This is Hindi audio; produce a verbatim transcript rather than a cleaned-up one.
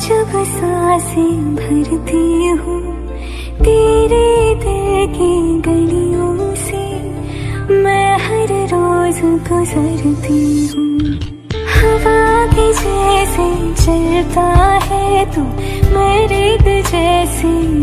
जब सांसें भरती हूँ तेरे दिल की गलियों से, मैं हर रोज गुजरती हूँ। हवा के जैसे चलता है तू, मैं रेत जैसे